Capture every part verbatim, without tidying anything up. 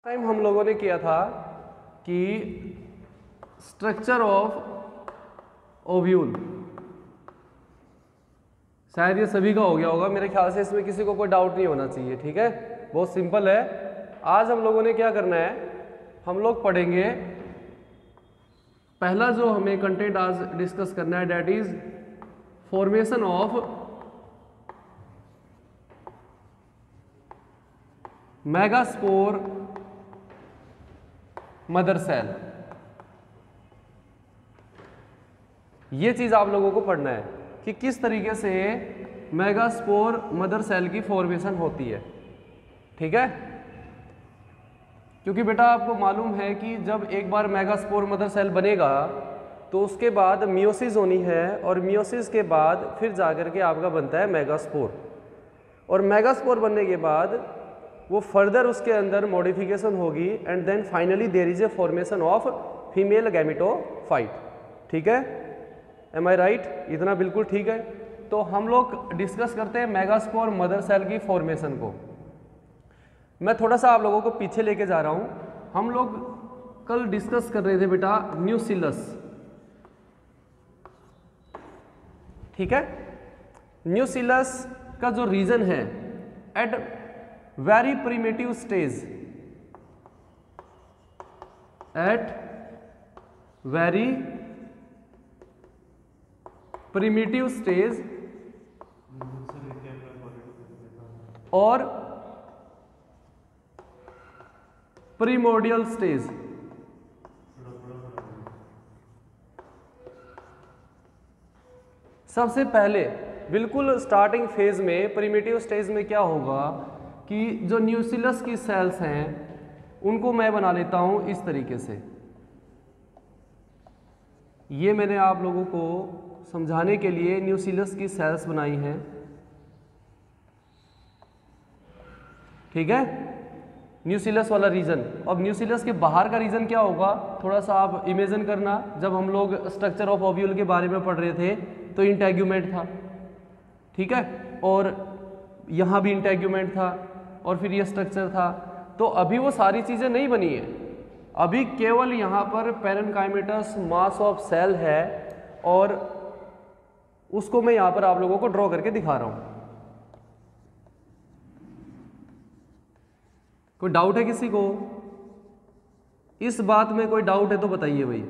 Time हम लोगों ने किया था कि स्ट्रक्चर ऑफ ओव्यूल, शायद ये सभी का हो गया होगा मेरे ख्याल से, इसमें किसी को कोई डाउट नहीं होना चाहिए। ठीक है, बहुत सिंपल है। आज हम लोगों ने क्या करना है, हम लोग पढ़ेंगे पहला जो हमें कंटेंट आज डिस्कस करना है, that is formation of megaspore mother cell. ये चीज आप लोगों को पढ़ना है कि किस तरीके से मेगास्पोर मदर सेल की फॉर्मेशन होती है। ठीक है, क्योंकि बेटा आपको मालूम है कि जब एक बार मेगास्पोर मदर सेल बनेगा तो उसके बाद मियोसिस होनी है, और मियोसिस के बाद फिर जाकर के आपका बनता है मेगास्पोर, और मेगास्पोर बनने के बाद वो फर्दर उसके अंदर मॉडिफिकेशन होगी and then finally there is a formation of female gametophyte. ठीक है, एम आई राइट? इतना बिल्कुल ठीक है। तो हम लोग डिस्कस करते हैं मेगास्पोर मदर सेल की फॉर्मेशन को। मैं थोड़ा सा आप लोगों को पीछे लेके जा रहा हूं। हम लोग कल डिस्कस कर रहे थे बेटा न्यूसिलस। ठीक है, न्यूसिलस का जो रीजन है at very primitive stage, at very primitive stage और प्रीमोर्डियल स्टेज। सबसे पहले बिल्कुल स्टार्टिंग फेज में प्रिमिटिव स्टेज में क्या होगा कि जो न्यूसिलस की सेल्स हैं उनको मैं बना लेता हूं इस तरीके से। ये मैंने आप लोगों को समझाने के लिए न्यूसिलस की सेल्स बनाई हैं। ठीक है, न्यूसिलस वाला रीजन। अब न्यूसिलस के बाहर का रीजन क्या होगा, थोड़ा सा आप इमेजिन करना। जब हम लोग स्ट्रक्चर ऑफ ओव्यूल के बारे में पढ़ रहे थे तो इंटेग्यूमेंट था। ठीक है, और यहां भी इंटेग्यूमेंट था, और फिर ये स्ट्रक्चर था। तो अभी वो सारी चीजें नहीं बनी है, अभी केवल यहां पर पैरेनकाइमेटस मास ऑफ सेल है, और उसको मैं यहां पर आप लोगों को ड्रॉ करके दिखा रहा हूं। कोई डाउट है किसी को इस बात में? कोई डाउट है तो बताइए भाई।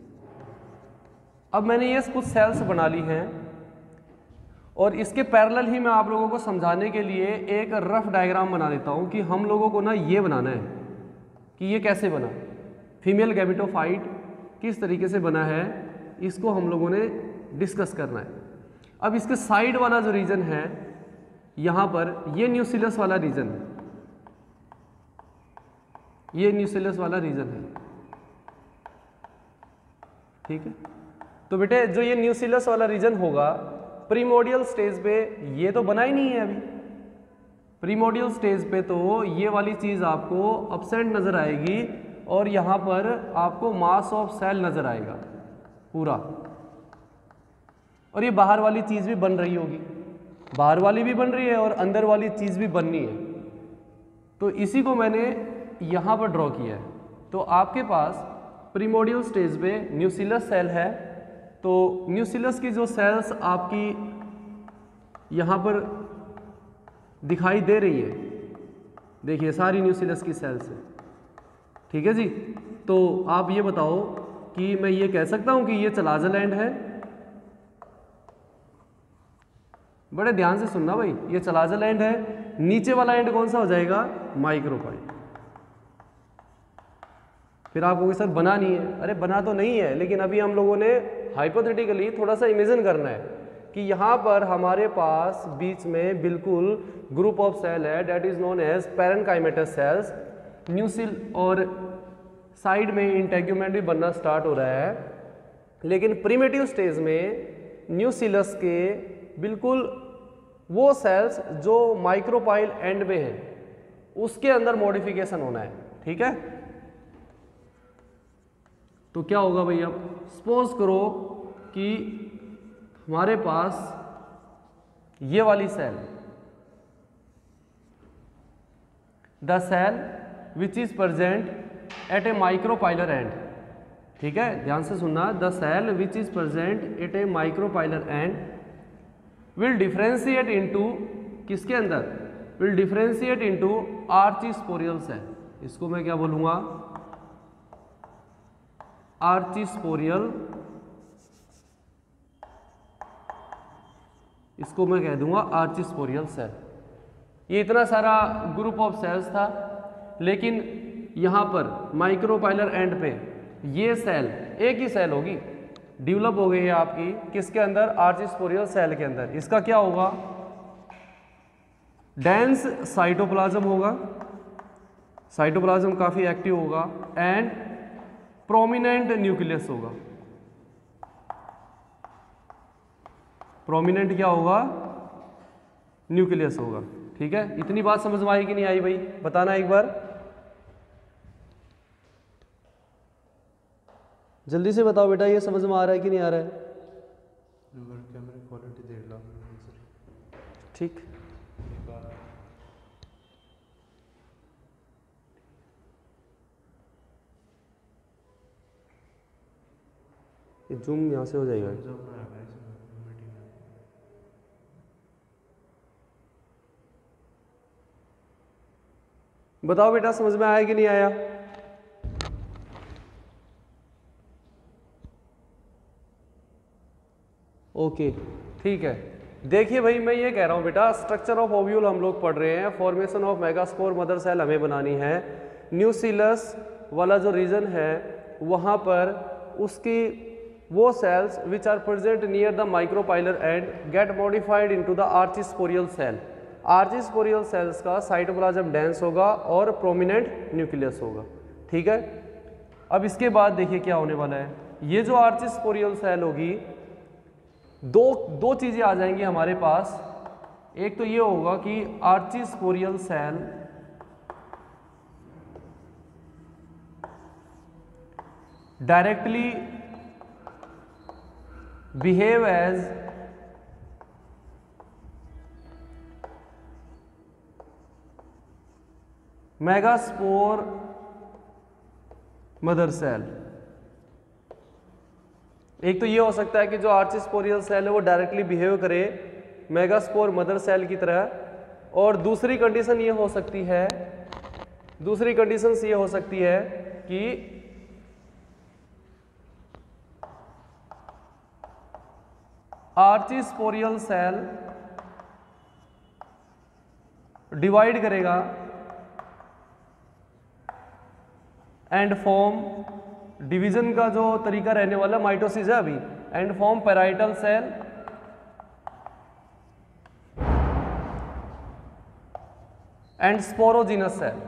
अब मैंने ये कुछ सेल्स बना ली हैं, और इसके पैरेलल ही मैं आप लोगों को समझाने के लिए एक रफ डायग्राम बना देता हूं कि हम लोगों को ना ये बनाना है कि ये कैसे बना, फीमेल गैमेटोफाइट किस तरीके से बना है, इसको हम लोगों ने डिस्कस करना है। अब इसके साइड वाला जो रीजन है यहां पर, ये न्यूसिलस वाला रीजन है, ये न्यूसिलस वाला रीजन है। ठीक है, तो बेटे जो ये न्यूसिलस वाला रीजन होगा प्रीमोडियल स्टेज पे ये तो बना ही नहीं है अभी। प्रीमोडियल स्टेज पे तो ये वाली चीज आपको अब्सेंट नजर आएगी, और यहां पर आपको मास ऑफ सेल नजर आएगा पूरा, और ये बाहर वाली चीज भी बन रही होगी, बाहर वाली भी बन रही है और अंदर वाली चीज भी बननी है। तो इसी को मैंने यहां पर ड्रॉ किया है। तो आपके पास प्रीमोडियल स्टेज पे न्यूसिलस सेल है, तो न्यूसिलस की जो सेल्स आपकी यहां पर दिखाई दे रही है, देखिए सारी न्यूसिलस की सेल्स है। ठीक है जी, तो आप ये बताओ कि मैं ये कह सकता हूं कि ये चलाज़लैंड है? बड़े ध्यान से सुनना भाई, ये चलाज़लैंड है। नीचे वाला एंड कौन सा हो जाएगा? माइक्रोपाइल। फिर आप कहोगे सर बना नहीं है। अरे बना तो नहीं है, लेकिन अभी हम लोगों ने हाइपोथेटिकली थोड़ा सा इमेजिन करना है कि यहाँ पर हमारे पास बीच में बिल्कुल ग्रुप ऑफ सेल है, that is known as parenchymatous cells, nucellus, और साइड में इंटेग्यूमेंट भी बनना स्टार्ट हो रहा है। लेकिन प्रिमिटिव स्टेज में न्यूसिलस के बिल्कुल वो सेल्स जो माइक्रोपाइल एंड में है उसके अंदर मॉडिफिकेशन होना है। ठीक है, तो क्या होगा भाई, अब सपोज करो कि हमारे पास ये वाली cell, the cell which is present at a micropylar end. ठीक है, ध्यान से सुनना, the cell which is present at a micropylar end will differentiate into, किसके अंदर, will differentiate into archesporial cell. इसको मैं क्या बोलूंगा, आर्चिस्पोरियल, इसको मैं कह दूंगा आर्चिस्पोरियल सेल। ये इतना सारा ग्रुप ऑफ सेल्स था, लेकिन यहां पर माइक्रोपाइलर एंड पे ये सेल एक ही सेल होगी, डेवलप हो गई है आपकी किसके अंदर, आर्चिस्पोरियल सेल के अंदर। इसका क्या होगा, डेंस साइटोप्लाज्म होगा, साइटोप्लाज्म काफी एक्टिव होगा, एंड प्रोमिनेंट न्यूक्लियस होगा। प्रोमिनेंट क्या होगा, न्यूक्लियस होगा। ठीक है, इतनी बात समझ में आई कि नहीं आई भाई, बताना एक बार, जल्दी से बताओ बेटा, ये समझ में आ रहा है कि नहीं आ रहा है। कैमरे क्वालिटी देख लो। ठीक, ये जूम यहाँ से हो जाएगा। बताओ बेटा, समझ में आया कि नहीं आया। ओके, ठीक है। देखिए भाई, मैं ये कह रहा हूँ बेटा, स्ट्रक्चर ऑफ ओव्यूल हम लोग पढ़ रहे हैं, formation of megaspore mother cell हमें बनानी है। न्यूक्लियस वाला जो रीजन है वहाँ पर उसकी वो cells which are present near the micropylar end get modified into the archesporial cell. Archesporial cells का साइटोप्लाज्म डेंस होगा और प्रोमिनेंट न्यूक्लियस होगा। ठीक है, अब इसके बाद देखिए क्या होने वाला है। ये जो आर्चिस्पोरियल सेल होगी, दो दो चीजें आ जाएंगी हमारे पास। एक तो ये होगा कि archesporial cell directly behave as megaspore mother cell. एक तो ये हो सकता है कि जो आर्चिस्पोरियल सेल है वो डायरेक्टली बिहेव करे मेगास्पोर मदर सेल की तरह, और दूसरी कंडीशन ये हो सकती है, दूसरी कंडीशन ये हो सकती है कि आर्चिस्पोरियल सेल डिवाइड करेगा एंड फॉर्म, डिवीजन का जो तरीका रहने वाला माइटोसिस है अभी, and form parietal cell and sporogenous cell.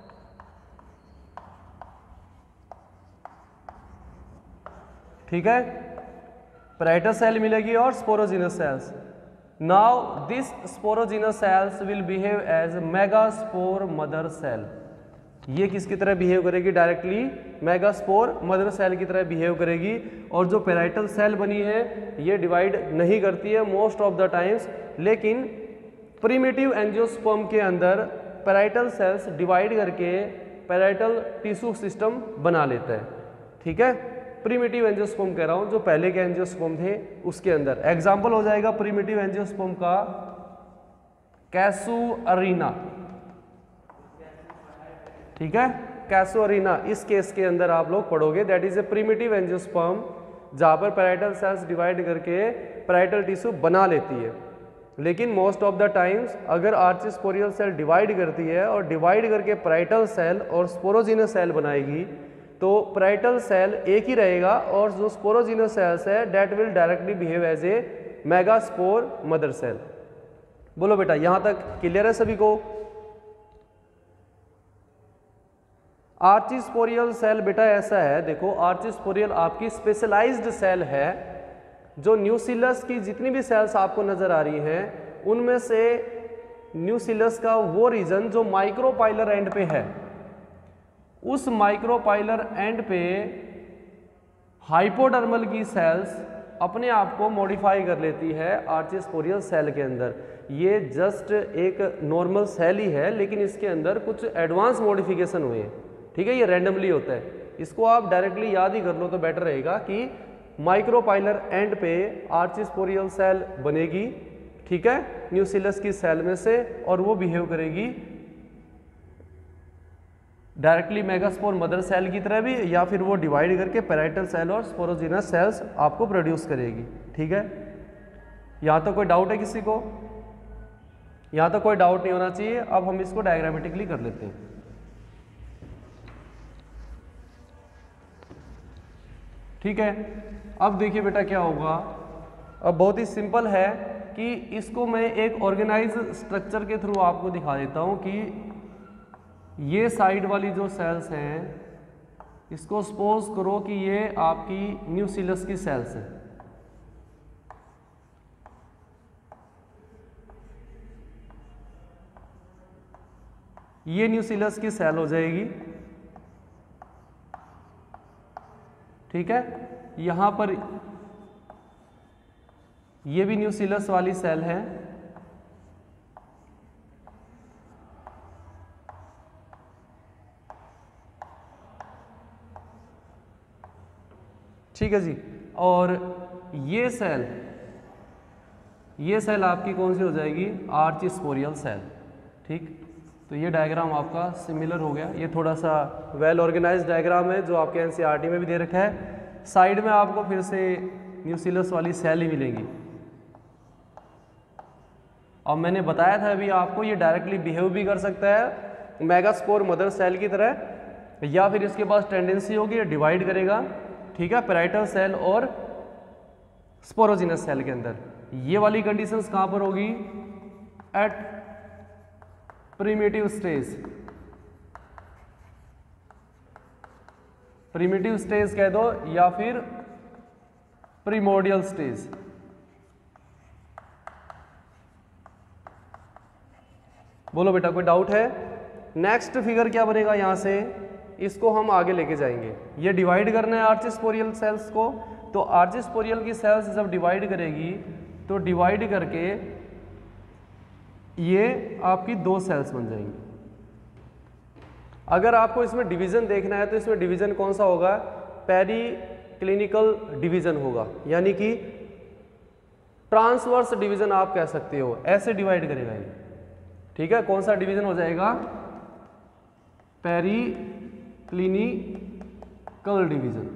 ठीक है, पैराइटल सेल मिलेगी और sporogenous cells. Now this sporogenous cells will behave as megaspore mother cell. ये किसकी तरह बिहेव करेगी, डायरेक्टली मेगास्पोर मदर सेल की तरह बिहेव करेगी। और जो पैराइटल सेल बनी है ये डिवाइड नहीं करती है मोस्ट ऑफ द टाइम्स, लेकिन प्रिमिटिव एंजियोस्पर्म के अंदर पैराइटल सेल्स डिवाइड करके पैराइटल टिश्यू सिस्टम बना लेता है। ठीक है, प्रिमिटिव एंजियोस्पर्म कह रहा हूं, जो पहले के एंजियोस्पर्म थे उसके अंदर। एग्जाम्पल हो जाएगा प्रिमिटिव एंजियोस्पर्म का कैसुअरीना। ठीक है, कैसुअरीना इस केस के अंदर आप लोग पढ़ोगे, that is a primitive angiosperm, जहां पर पैराइटल सेल्स डिवाइड करके पैराइटल टिश्यू बना लेती है। लेकिन मोस्ट ऑफ द टाइम्स अगर आर्चिस्पोरियल सेल डिवाइड करती है और डिवाइड करके पैराइटल सेल और स्पोरोजिनस सेल बनाएगी, तो पैराइटल सेल एक ही रहेगा और जो स्पोरोजिनस सेल्स है that will directly behave as a megaspore mother cell. बोलो बेटा, यहां तक क्लियर है सभी को। आर्चिस्पोरियल सेल बेटा ऐसा है, देखो आर्चिस्पोरियल आपकी स्पेशलाइज्ड सेल है। जो न्यूक्लियस की जितनी भी सेल्स आपको नजर आ रही हैं उनमें से न्यूक्लियस का वो रीजन जो माइक्रोपाइलर एंड पे है, उस माइक्रोपाइलर एंड पे हाइपोडर्मल की सेल्स अपने आप को मॉडिफाई कर लेती है आर्चिस्पोरियल सेल के अंदर। ये जस्ट एक नॉर्मल सेल ही है, लेकिन इसके अंदर कुछ एडवांस मॉडिफिकेशन हुए हैं, ठीक है। ये रैंडमली होता है, इसको आप डायरेक्टली याद ही कर लो तो बेटर रहेगा कि माइक्रोपाइलर एंड पे आर्चिस्पोरियल सेल बनेगी, ठीक है, न्यूसिलस की सेल में से, और वो बिहेव करेगी डायरेक्टली मेगास्पोर मदर सेल की तरह भी, या फिर वो डिवाइड करके पैराइटल सेल और स्पोरोजिनस सेल्स आपको प्रोड्यूस करेगी, ठीक है। यहाँ तो कोई डाउट है किसी को? यहाँ तो कोई डाउट नहीं होना चाहिए। अब हम इसको डायग्रामेटिकली कर लेते हैं। ठीक है, अब देखिए बेटा क्या होगा। अब बहुत ही सिंपल है कि इसको मैं एक ऑर्गेनाइज स्ट्रक्चर के थ्रू आपको दिखा देता हूँ कि ये साइड वाली जो सेल्स हैं, इसको सपोज करो कि ये आपकी न्यूसिलस की सेल्स हैं। ये न्यूसिलस की सेल हो जाएगी, ठीक है। यहां पर ये भी न्यूसिलस वाली सेल है, ठीक है जी। और ये सेल ये सेल आपकी कौन सी हो जाएगी? आर्चिस्पोरियल सेल, ठीक। तो ये डायग्राम आपका सिमिलर हो गया। ये थोड़ा सा वेल ऑर्गेनाइज्ड डायग्राम है जो आपके एनसीईआरटी में भी दे रखा है। साइड में आपको फिर से न्यूसिलस वाली सेल ही मिलेंगी। और मैंने बताया था अभी आपको, ये डायरेक्टली बिहेव भी कर सकता है मेगास्पोर मदर सेल की तरह, या फिर इसके पास टेंडेंसी होगी ये डिवाइड करेगा, ठीक है, पैराइटल सेल और स्पोरोजिनस सेल के अंदर। ये वाली कंडीशंस कहां पर होगी? At primitive stage. Primitive stage कह दो या फिर प्रीमोर्डियल स्टेज। बोलो बेटा, कोई डाउट है? नेक्स्ट फिगर क्या बनेगा यहां से? इसको हम आगे लेके जाएंगे। ये डिवाइड करना है आर्चिस्पोरियल सेल्स को, तो आर्चिस्पोरियल की सेल्स जब डिवाइड करेगी तो डिवाइड करके ये आपकी दो सेल्स बन जाएंगी। अगर आपको इसमें डिवीजन देखना है तो इसमें डिवीजन कौन सा होगा? पेरी क्लिनिकल डिवीजन होगा, यानी कि ट्रांसवर्स डिवीजन आप कह सकते हो। ऐसे डिवाइड करेगा ये, ठीक है। कौन सा डिवीजन हो जाएगा? पेरी क्लिनिकल डिवीजन,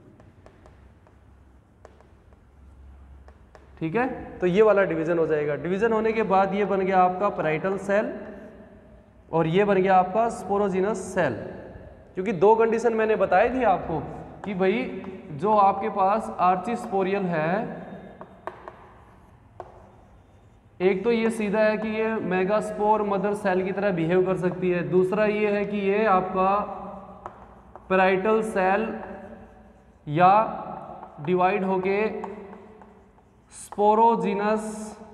ठीक है। तो ये वाला डिवीजन हो जाएगा। डिवीजन होने के बाद ये बन गया आपका पैराइटल सेल और ये बन गया आपका स्पोरोजिनस सेल। क्योंकि दो कंडीशन मैंने बताई थी आपको कि भाई जो आपके पास आर्चिस्पोरियल है, एक तो ये सीधा है कि ये मेगास्पोर मदर सेल की तरह बिहेव कर सकती है, दूसरा ये है कि ये आपका पैराइटल सेल या डिवाइड होके स्पोरोजिनस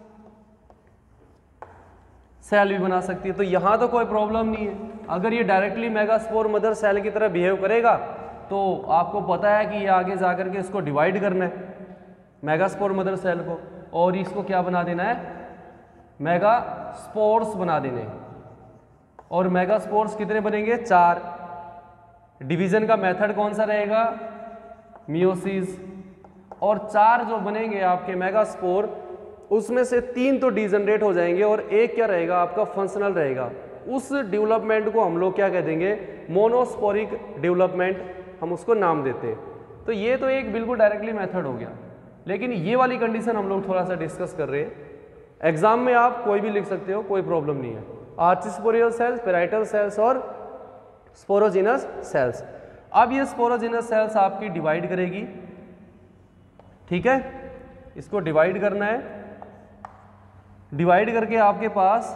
सेल भी बना सकती है। तो यहां तो कोई प्रॉब्लम नहीं है। अगर ये डायरेक्टली मेगास्पोर मदर सेल की तरह बिहेव करेगा तो आपको पता है कि ये आगे जाकर के इसको डिवाइड करना है मेगास्पोर मदर सेल को, और इसको क्या बना देना है? मेगास्पोर्स बना देने। और मेगास्पोर्स कितने बनेंगे? चार। डिवीजन का मेथड कौन सा रहेगा? मियोसिस। और चार जो बनेंगे आपके मेगास्पोर, उसमें से तीन तो डिजनरेट हो जाएंगे और एक क्या रहेगा आपका? फंक्शनल रहेगा। उस डेवलपमेंट को हम लोग क्या कह देंगे? मोनोस्पोरिक डेवलपमेंट, हम उसको नाम देते हैं। तो ये तो एक बिल्कुल डायरेक्टली मेथड हो गया, लेकिन ये वाली कंडीशन हम लोग थोड़ा सा डिस्कस कर रहे हैं। एग्जाम में आप कोई भी लिख सकते हो, कोई प्रॉब्लम नहीं है। आर्चिस्पोरियल सेल्स, पैराइटल सेल्स और स्पोरोजिनस सेल्स। अब ये स्पोरोजिनस सेल्स आपकी डिवाइड करेगी, ठीक है। इसको डिवाइड करना है। डिवाइड करके आपके पास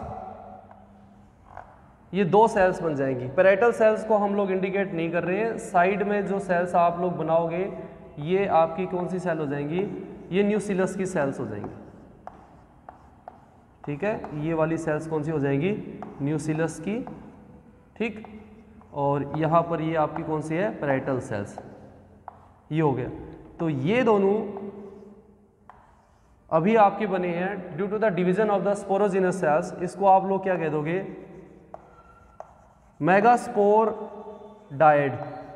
ये दो सेल्स बन जाएंगी। पैराइटल सेल्स को हम लोग इंडिकेट नहीं कर रहे हैं। साइड में जो सेल्स आप लोग बनाओगे ये आपकी कौन सी सेल हो जाएंगी? ये न्यूसिलस की सेल्स हो जाएंगी, ठीक है। ये वाली सेल्स कौन सी हो जाएंगी? न्यूसिलस की, ठीक। और यहाँ पर ये आपकी कौन सी है? Parietal cells. ये हो गया। तो ये दोनों अभी आपके बने हैं due to the division of the sporogenous cells, इसको आप लोग क्या कह दोगे, मेगास्पोर डायड।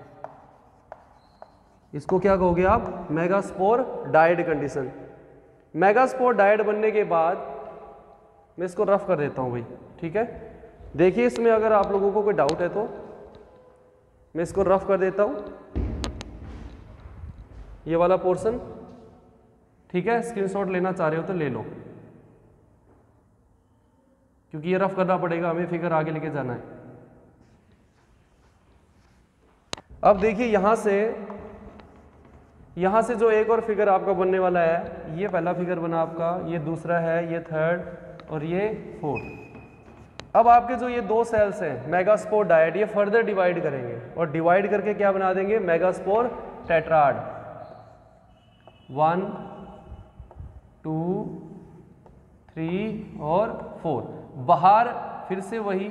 इसको क्या कहोगे आप, megaspore dyad condition. Megaspore dyad बनने के बाद मैं इसको रफ कर देता हूं भाई, ठीक है। देखिए इसमें अगर आप लोगों को कोई डाउट है तो मैं इसको रफ कर देता हूं, ये वाला पोर्शन, ठीक है। स्क्रीनशॉट लेना चाह रहे हो तो ले लो, क्योंकि ये रफ करना पड़ेगा हमें, फिगर आगे लेके जाना है। अब देखिए यहां से यहां से जो एक और फिगर आपका बनने वाला है, ये पहला फिगर बना आपका, ये दूसरा है, ये थर्ड और ये फोर्थ। अब आपके जो ये दो सेल्स हैं मेगास्पोर डायड, ये फर्दर डिवाइड करेंगे और डिवाइड करके क्या बना देंगे, megaspore tetrad. One, two, three और फोर। बाहर फिर से वही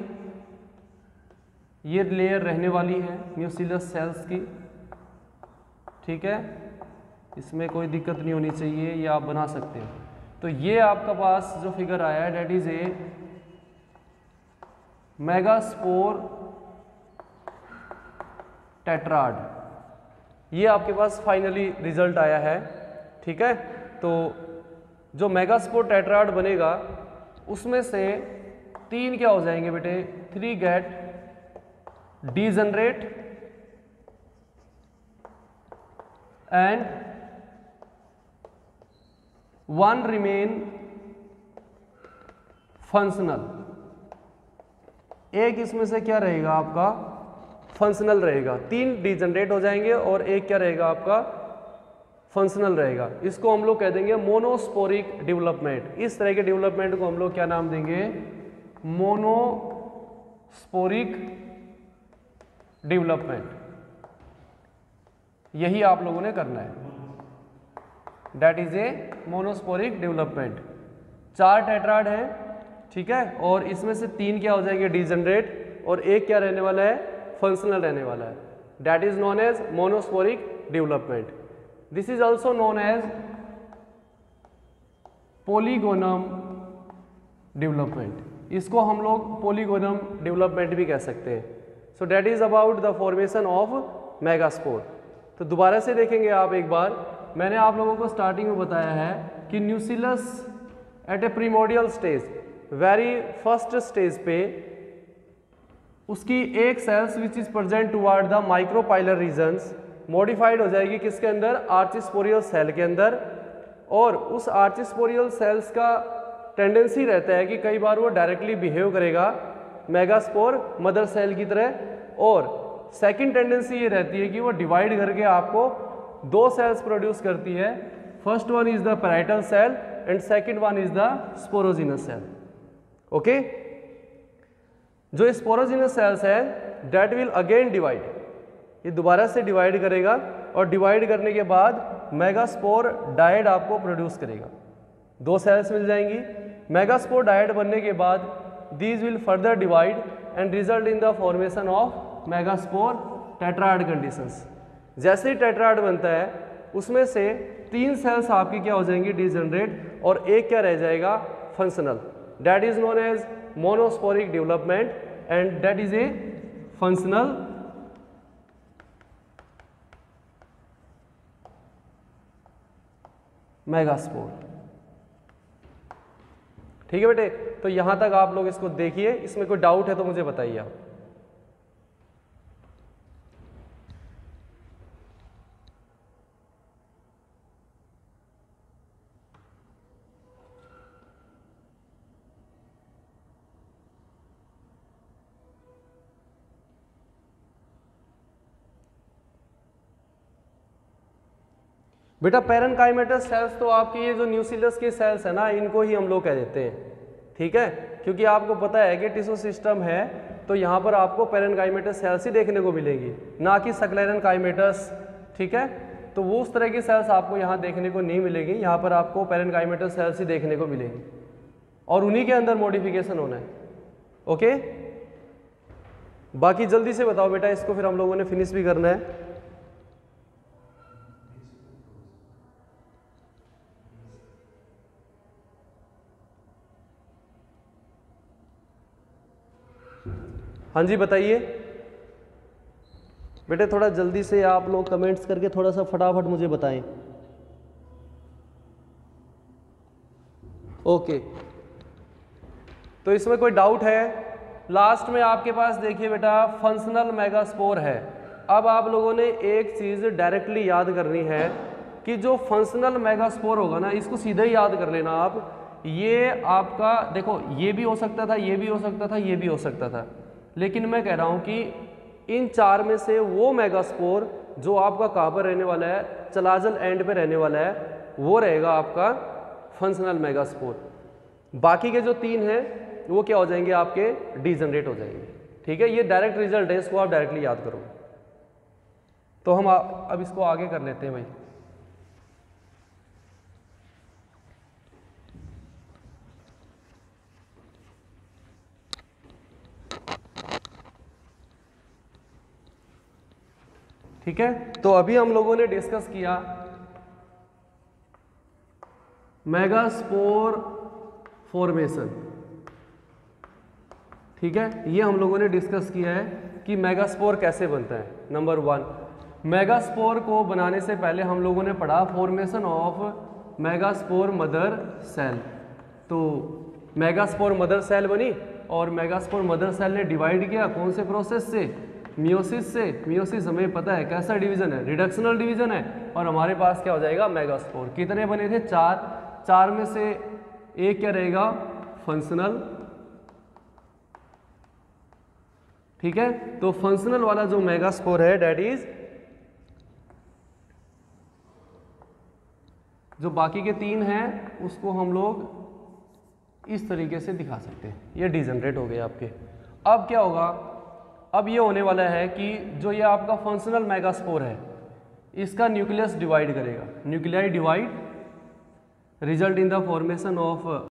ये लेयर रहने वाली है म्यूसिलस सेल्स की, ठीक है। इसमें कोई दिक्कत नहीं होनी चाहिए, ये आप बना सकते हो। तो ये आपका पास जो फिगर आया है that is a megaspore tetrad, ये आपके पास फाइनली रिजल्ट आया है, ठीक है। तो जो मेगास्पोर टेट्राड बनेगा उसमें से तीन क्या हो जाएंगे बेटे, three get degenerate and one remain functional. एक इसमें से क्या रहेगा आपका, फंक्शनल रहेगा। तीन डीजनरेट हो जाएंगे और एक क्या रहेगा आपका, फंक्शनल रहेगा। इसको हम लोग कह देंगे मोनोस्पोरिक डेवलपमेंट। इस तरह के डेवलपमेंट को हम लोग क्या नाम देंगे, मोनोस्पोरिक डेवलपमेंट। यही आप लोगों ने करना है, that is a monosporic development. चार टेट्राड है, ठीक है, और इसमें से तीन क्या हो जाएंगे, डीजनरेट, और एक क्या रहने वाला है, फंक्शनल रहने वाला है। That is known as monosporic development. This is also known as polygonum development. इसको हम लोग पॉलीगोनम डेवलपमेंट भी कह सकते हैं। So that is about the formation of megaspore. तो दोबारा से देखेंगे आप एक बार, मैंने आप लोगों को स्टार्टिंग में बताया है कि nucellus at a primordial stage, very first stage पे उसकी एक cells which is present toward the micropylar regions modified हो जाएगी किसके अंदर, आर्चिस्पोरियल सेल के अंदर। और उस आर्चिस्पोरियल सेल्स का टेंडेंसी रहता है कि कई बार वो डायरेक्टली बिहेव करेगा मेगास्पोर मदर सेल की तरह, और सेकंड टेंडेंसी ये रहती है कि वो डिवाइड करके आपको दो सेल्स प्रोड्यूस करती है। First one is the parietal cell and second one is the sporogenous cell. Okay, जो स्पोरोजिनस सेल्स है दैट विल अगेन डिवाइड, ये दोबारा से डिवाइड करेगा और डिवाइड करने के बाद मेगास्पोर डायड आपको प्रोड्यूस करेगा। दो सेल्स मिल जाएंगी। मेगास्पोर डायड बनने के बाद these will further divide and result in the formation of megaspore tetrad conditions. जैसे ही टेट्राड बनता है उसमें से तीन सेल्स आपकी क्या हो जाएंगी, डीजनरेट, और एक क्या रह जाएगा, functional. That is known as monosporic development and that is a functional megaspore. ठीक है बेटे, तो यहां तक आप लोग इसको देखिए, इसमें कोई डाउट है तो मुझे बताइए आप। बेटा पैरेनकाइमेटस सेल्स तो आपकी ये जो न्यूसिलस की सेल्स है ना, इनको ही हम लोग कह देते हैं, ठीक है, क्योंकि आपको पता है कि टिश्यू सिस्टम है तो यहाँ पर आपको पैरेनकाइमेटस सेल्स ही देखने को मिलेंगी, ना कि सक्लेरेनकाइमेटस। ठीक है, तो वो उस तरह की सेल्स आपको यहाँ देखने को नहीं मिलेगी, यहाँ पर आपको पैरेनकाइमेटस सेल्स ही देखने को मिलेंगी और उन्हीं के अंदर मॉडिफिकेशन होना है। ओके, बाकी जल्दी से बताओ बेटा, इसको फिर हम लोगों ने फिनिश भी करना है। हाँ जी बताइए बेटे, थोड़ा जल्दी से आप लोग कमेंट्स करके थोड़ा सा फटाफट मुझे बताएं। ओके, तो इसमें कोई डाउट है? लास्ट में आपके पास देखिए बेटा फंक्शनल मेगास्पोर है। अब आप लोगों ने एक चीज़ डायरेक्टली याद करनी है कि जो फंक्शनल मेगास्पोर होगा ना, इसको सीधे ही याद कर लेना आप। ये आपका देखो, ये भी हो सकता था, ये भी हो सकता था, ये भी हो सकता था, लेकिन मैं कह रहा हूँ कि इन चार में से वो मेगास्पोर जो आपका कहाँ पर रहने वाला है, चलाजल एंड पे रहने वाला है, वो रहेगा आपका फंक्शनल मेगास्पोर। बाकी के जो तीन हैं वो क्या हो जाएंगे, आपके डीजनरेट हो जाएंगे। ठीक है, ये डायरेक्ट रिजल्ट है, इसको आप डायरेक्टली याद करो। तो हम आ, अब इसको आगे कर लेते हैं भाई। ठीक है, तो अभी हम लोगों ने डिस्कस किया मेगास्पोर फॉर्मेशन। ठीक है, ये हम लोगों ने डिस्कस किया है कि मेगास्पोर कैसे बनता है। नंबर वन, मेगास्पोर को बनाने से पहले हम लोगों ने पढ़ा formation of megaspore mother cell. तो मेगास्पोर मदर सेल बनी और मेगास्पोर मदर सेल ने डिवाइड किया कौन से प्रोसेस से, मियोसिस से। मियोसिस हमें पता है कैसा डिवीजन है, रिडक्शनल डिवीजन है, और हमारे पास क्या हो जाएगा, मेगास्पोर। कितने बने थे, चार। चार में से एक क्या रहेगा, फंक्शनल। ठीक है, तो फंक्शनल वाला जो मेगास्पोर है डेट इज, जो बाकी के तीन हैं उसको हम लोग इस तरीके से दिखा सकते हैं। ये डिजनरेट हो गए आपके। अब क्या होगा, अब ये होने वाला है कि जो ये आपका फंक्शनल मेगास्पोर है इसका न्यूक्लियस डिवाइड करेगा, nuclei divide, result in the formation of